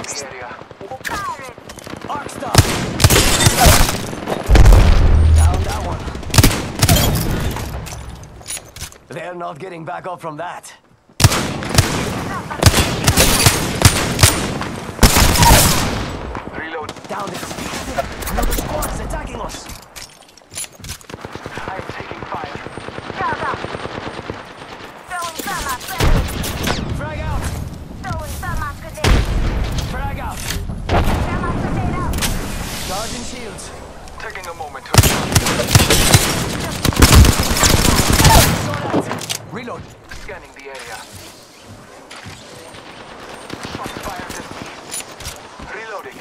the area. Arc star! Down that one. They're not getting back up from that. Reload. Down this. Another squad is attacking us. I'm taking fire. Frag out! Frag out! Charging shields. Taking a moment to Reload. scanning the area. Shots fired at me. Reloading.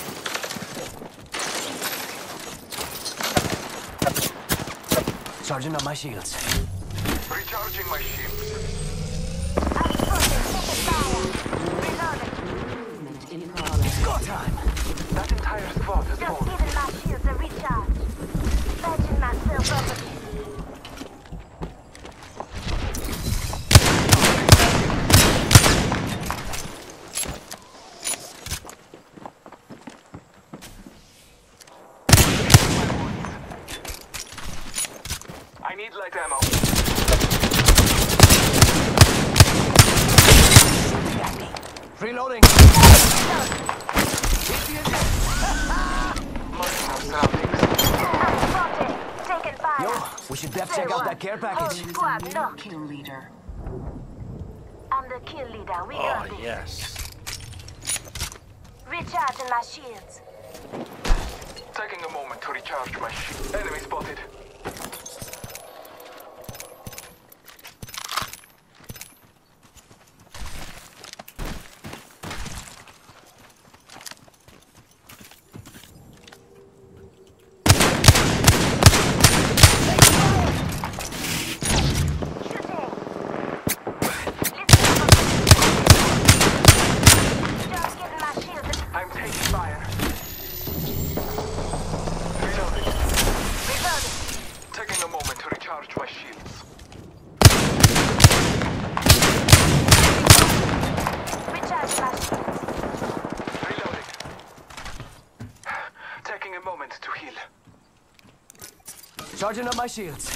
Charging up my shields. Recharging my shields. Go time! That entire squad is Just gone. giving my shields a recharge. Patching myself up again. I need light ammo. Reloading! Marking our surroundings. I'm spotted. Taking fire. Yo, we should def check out that care package. Whole squad, look. Kill leader. I'm the kill leader. We got this. yes. Recharging my shields. Taking a moment to recharge my shield. Enemy spotted. Just getting my shields. I'm taking fire. Reloading. Reloading. Taking a moment to recharge my shields. Recharging my shields. Reloading. Taking a moment to heal. Charging up my shields.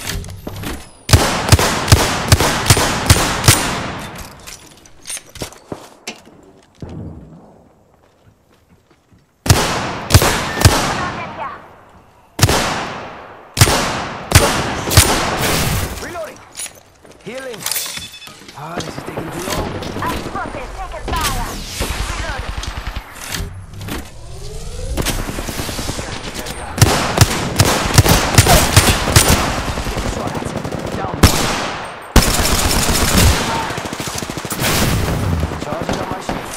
Reloading! Healing! Ah, this is taking too long. I'm spotted. Taking fire. Reloading. Shot at. Down one. Charging up my shields.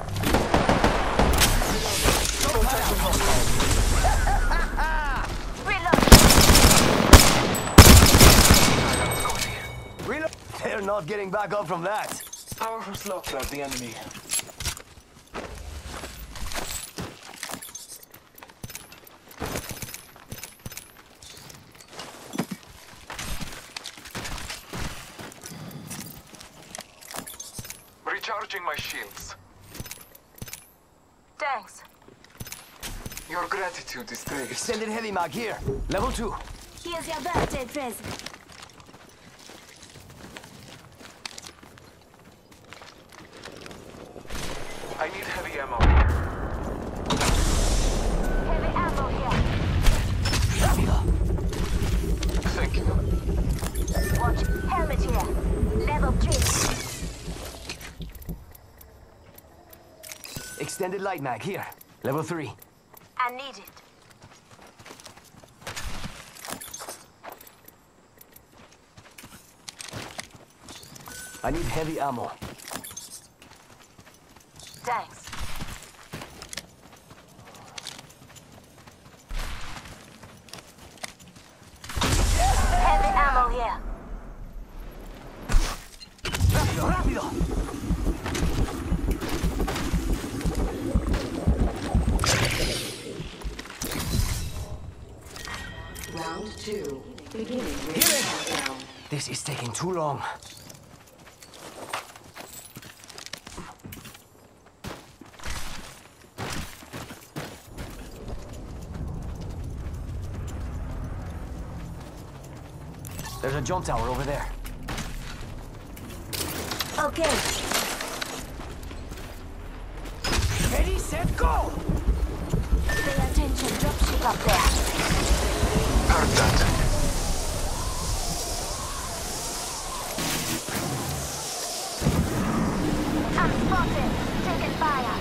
Reloading. Reload! They're not getting back up from that. Powerful slaughter of the enemy. Recharging my shields. Thanks. Your gratitude is great. Extended heavy mag here. Level 2. Here's your birthday present. I need heavy ammo. Heavy ammo here. Thank you. Watch. Helmet here. Level 3. Extended light mag here. Level 3. I need it. I need heavy ammo. Thanks. Heavy ammo here. Rápido, rápido! Round 2. Beginning ring Healing. countdown. This is taking too long. There's a jump tower over there. Okay. Ready, set, go! Pay attention. Dropship up there. Heard that. I'm spotted. Taking fire.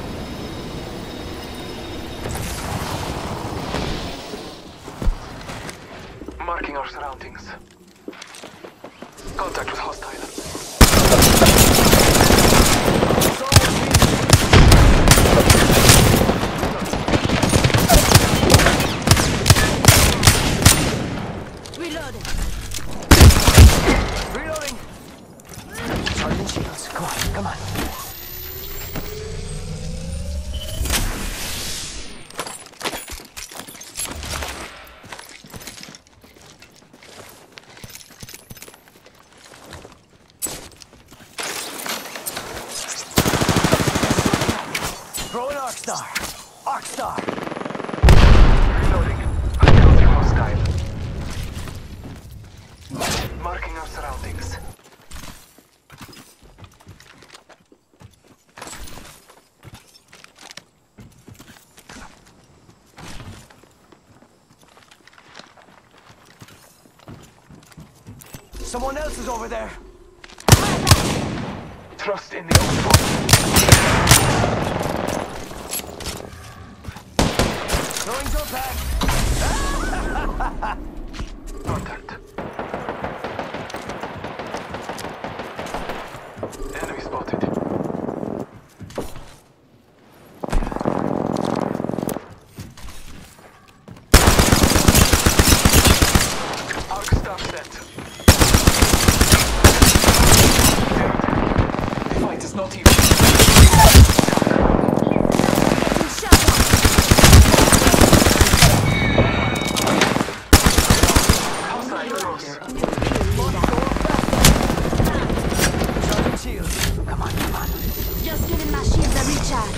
Marking our surroundings. Contact with hostile. Reloading. Reloading! Charging shields. Come on, come on. Throwing Arc Star. Arc Star. Reloading. Encountering hostile. Marking our surroundings. Someone else is over there. Trust in the old one. Throwing door back. Contact. Enemy spotted. Arc Star set. The fight is not even. Hostile close. Charging shields. Come on, come on. Just giving my shields a recharge.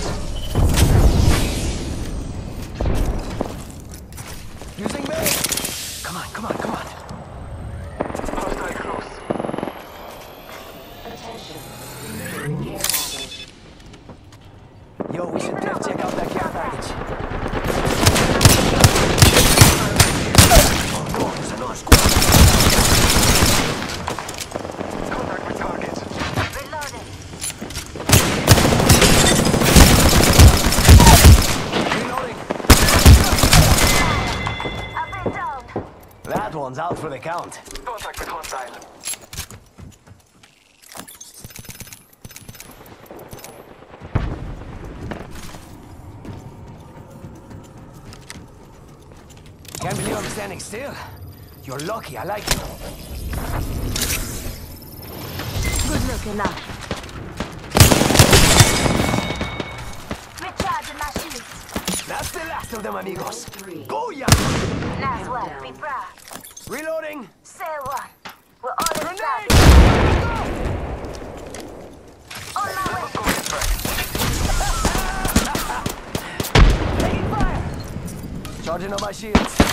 Using me. Come on, come on, come on. Hostile close. Attention. Delivering care package. Yo, we should def check out that care package. Oh no, there's another squad. Contact with target. Reloading. Reloading. I've been downed. That one's out for the count. Contact with hostile. Can't believe I'm standing still. You're lucky, I like it. Good looking now. Recharging my shields. That's the last of them, amigos. Three. Go, ya! Nice work. Be proud. Reloading. Say what? We're all Grenade! inside. On my way. Taking fire! Charging on my shields.